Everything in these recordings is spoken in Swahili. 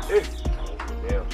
Leo.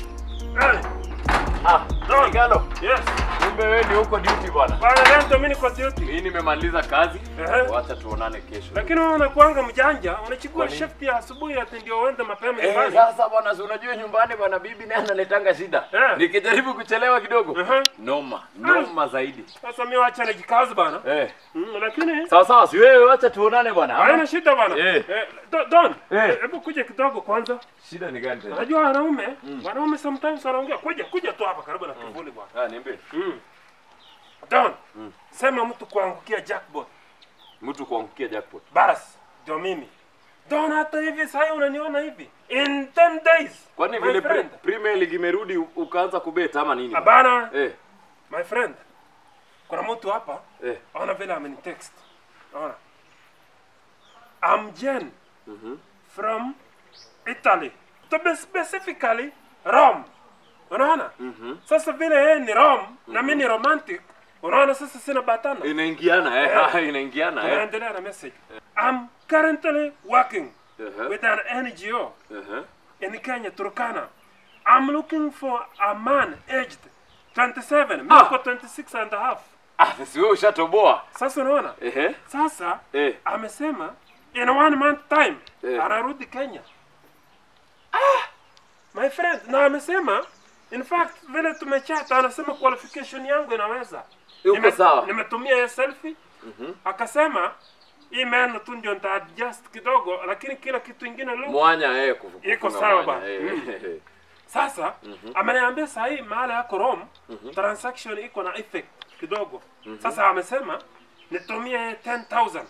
Galo. Yes. Kumbe wewe ni huko duty bwana. Bwana leo ndo mimi niko duty. Mimi nimemaliza kazi. Wacha tuonane kesho. Lakini wewe unakuanga mjanja, unachukua shift ya asubuhi ati ndio uende mapema nyumbani. Sasa bwana, si unajua nyumbani bwana bibi naye analetanga shida. Nikijaribu kuchelewa kidogo. Noma zaidi. Sasa mimi acha nijikaze bwana. Lakini sawa, si wewe acha tuonane bwana. Haina shida bwana. Don, hebu kuja kidogo kwanza. Shida ni gani tena? Unajua wanaume sometimes wanaongea. Kuja tu hapa karibu na kivuli bwana. Niambie. Don, sema mtu kuangukia jackpot. Mtu kuangukia jackpot. Bas, ndio mimi. Don, hata hivi sasa unaniona hivi. In 10 days. Kwani vile Premier League imerudi ukaanza kubet ama nini? Bana. My friend. Kuna mtu hapa. Ona vile amenitext. Ona. I'm Jen. From Italy. To be specifically Rome. Unaona? Sasa vile yeye ni Rome na mimi ni romantic. Unaona sasa sina batana. Inaingiana inaingiana Tunaendelea na message. I'm currently working with an NGO in Kenya, Turkana. I'm looking for a man aged 27, mimi niko 26 and a half. Sasa wewe ushatoboa. Sasa unaona? Sasa amesema in 1 month time anarudi Kenya. My friend, na amesema in fact vile tumechat anasema qualification yangu inaweza. Nimetumia selfie. Akasema hii meno tu ndio nita adjust kidogo lakini kila kitu kingine leo mwanya iko sawa bana. Sasa ameniambia sasa hii mahali yako Rome transaction iko na effect kidogo. Sasa amesema nitumie 10,000.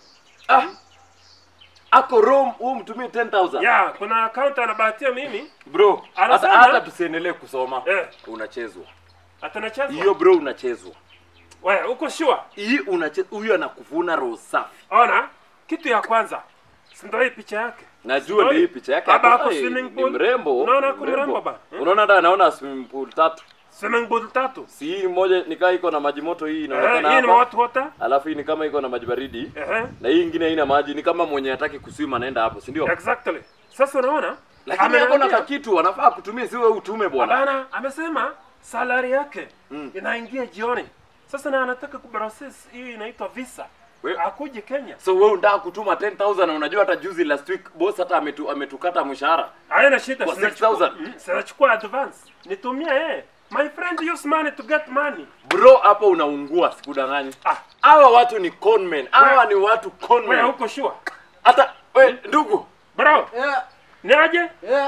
Ako Rome mtumie 10,000. Kuna account anabahatia mimi. Bro, hata tusiendelee kusoma. Unachezwa. Hata nachezwa. Hiyo bro unachezwa. Wewe uko sure? Hii unachezwa, huyu anakuvuna roho safi. Ona, kitu ya kwanza. Si ndio hii picha yake? Najua ndio hii picha yake. Hapa swimming pool. Mrembo. Unaona kumrembo ba? Unaona hata anaona swimming pool 3. Swimming pool 3. Si hii moja nikaa iko na maji moto hii inaonekana hapa. Hii ni hot water. Alafu hii ni kama iko na maji baridi. Na hii nyingine haina maji, ni kama mwenye hataki kuswim anaenda hapo, si ndio? Exactly. Sasa unaona? Lakini hapo na kitu anafaa kutumia, si wewe utume bwana. Bana, amesema salary yake inaingia jioni. Sasa na anataka kuprocess hii inaitwa visa. Akuje Kenya. So wewe unataka kutuma 10,000 na unajua hata juzi last week boss hata ametukata mshahara. Haina shida, 6,000. Sinachukua advance. Nitumia My friend use money to get money. Bro, hapo unaungua, sikudanganya. Hawa watu ni conmen. Hawa ni watu conmen. Wewe uko sure? Hata wewe ndugu. Bro. Ni aje?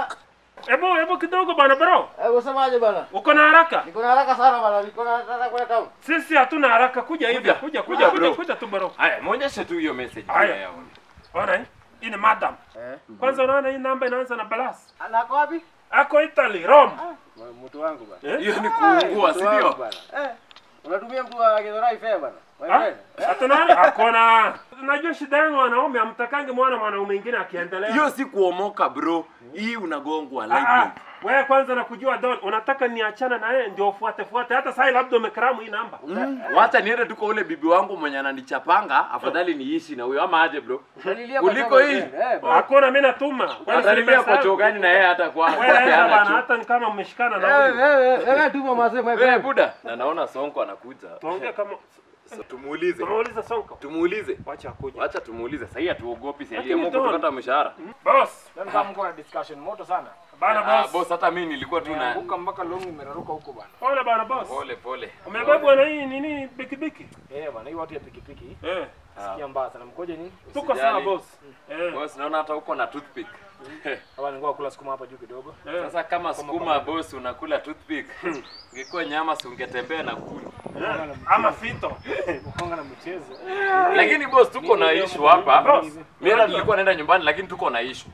Hebu kidogo bana bro. Unasemaje bana? Uko na haraka? Niko na haraka sana bana. Niko na haraka kwenda town. Sisi hatuna haraka, kuja hivi. Kuja tu bro. Haya, muonyeshe tu hiyo message. Haya. Bwana, hii ni madam. Kwanza unaona hii namba inaanza na plus. Anako wapi? Ako Italy, Rome. Mtu wangu bana. Hiyo ni kuungua, si ndio? Unatumia mtu wa Githurai fair bana. Hata akona. Unajua shida yangu wanaume amtakange mwanaume mwingine akiendelea. Hiyo si kuomoka bro. Hii unagongwa live. Wewe kwanza nakujua Don, unataka niachana na yeye ndio ufuate. Hata sasa labda umekaramu hii namba. Wacha niende tu kwa ule bibi wangu mwenye ananichapanga, afadhali niishi na huyo ama aje bro. Kuliko hii. Hakuna mimi natuma. Atalilia kwa chogani na yeye hata kwa. Hata ni kama mmeshikana na huyo. Wewe tuma masema wewe buda. Na naona Sonko anakuja. Tuongee kama tumuulize Sonko. Tumuulize. Wacha akuje. Wacha tumuulize. Sasa hatuogopi, si aliamua kutukata mshahara. Boss, ndio mko na discussion moto sana. Bana boss. Boss hata mimi nilikuwa tu na huko mpaka longi imeraruka huko bana. Pole bana boss. Pole. Umebebwa na hii nini pikipiki? Bana, hii watu ya pikipiki. Sikia mbaya sana. Mkoje nini? Tuko sawa boss. Boss naona hata huko na toothpick. Hawa ni kula sukuma hapa juu kidogo. Sasa kama sukuma boss unakula toothpick. Ungekuwa nyama si ungetembea na kuni. Ama fito. Ukonga na mchezo. Lakini boss tuko na issue hapa. Mimi nilikuwa naenda nyumbani lakini tuko na issue.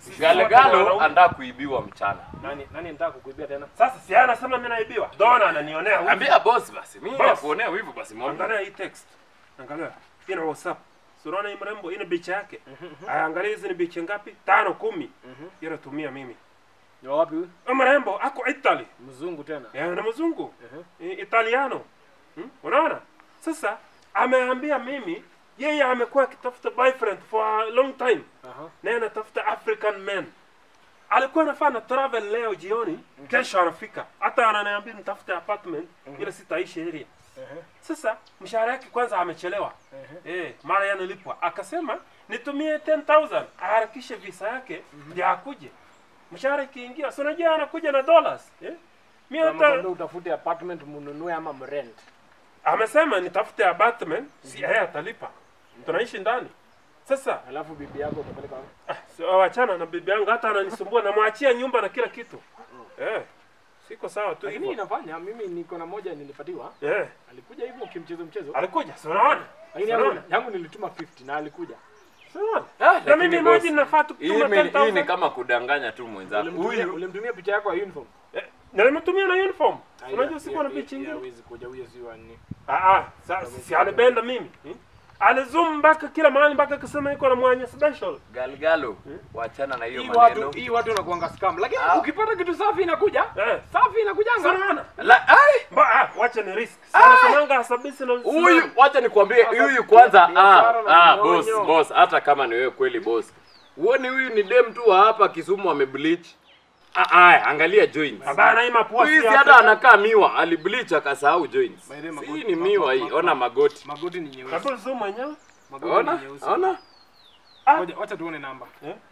Galo anataka kuibiwa mchana. Nani anataka kukuibia tena? Sasa si anasema mimi naibiwa. Dona ananionea wivu. Ambia boss basi. Mimi nakuonea wivu basi mwambie. Angalia hii text. Angalia. Ina WhatsApp. Unaona hii mrembo ina bicha yake. Angalia hizi ni bicha ngapi? 5 10. Yeye tumia mimi. Ni wapi huyu? Mrembo ako Italy. Mzungu tena. Na mzungu. Italiano. Unaona? Sasa ameambia mimi yeye amekuwa akitafuta boyfriend for a long time. Na anatafuta African men. alikuwa anafanya travel leo jioni, kesho anafika. Hata ananiambia nitafute apartment ile sitaishi area. Sasa mshahara yake kwanza amechelewa. Mara yanalipwa. Akasema nitumie 10,000 aharakishe visa yake ndio akuje. Mshahara ikiingia, si unajua anakuja na dollars. Mimi hata utafute apartment mununue ama mrent. Amesema nitafute apartment, si yeye atalipa. Tunaishi ndani. Sasa alafu bibi yako utapeleka wapi? So wachana na bibi yangu, hata ananisumbua, namwachia nyumba na kila kitu. Siko sawa tu hivyo. Lakini inafanya mimi niko na moja nilipatiwa. Alikuja hivyo kimchezo. Alikuja, si unaona? Lakini yangu nilituma 50 na alikuja. Sawa. Na mimi imagine nafaa kutuma 10,000. Hii ni kama kudanganya tu mwenzako. Huyu ulimtumia picha yako ya uniform. Nilimtumia na uniform. Unajua siko na picha nyingine. Hawezi kuja huyo si wa nini. Si alibenda mimi. Alizoom mpaka kila mahali mpaka akasema iko na mwanya special. Galgalo, wachana na hiyo maneno. Hii watu wanakuanga scam. Lakini ukipata kitu safi inakuja. Safi inakujanga. Sana. Wacha ni risk. Sana sananga asabisi na huyu, wacha nikwambie huyu kwanza boss, hata kama ni wewe kweli boss. Uone huyu ni dem tu hapa Kisumu amebleach. Angalia joints. Baba hii mapua si hata anakaa miwa, alibleach akasahau joints. Hii ni miwa hii, ona magoti. Magoti ni nyeusi. Hapo zoom mwenyewe. Magoti ni nyeusi. Ona? Wacha tuone namba.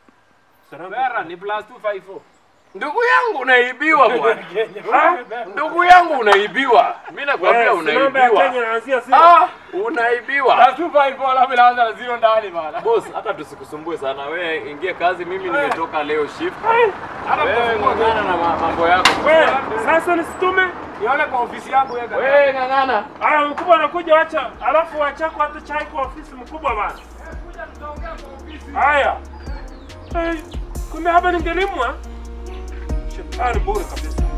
Vera ni +254. Ndugu yangu unaibiwa bwana. Ndugu yangu unaibiwa. Mimi nakwambia unaibiwa. Unaibiwa. +254 alafu inaanza na 0 ndani bana. Boss, hata tusikusumbue sana. Wewe ingia kazi, mimi nimetoka leo shift. Hata ng'ang'ana na mambo yako. Wewe sasa nisitume nione kwa ofisi yangu wewe. Wewe ng'ang'ana. Mkubwa anakuja, acha. Alafu achako hata chai kwa ofisi mkubwa bana. Kuja tutaongea kwa ofisi. Haya. Kumbe hapa ningelimwa. Shetani bure kabisa.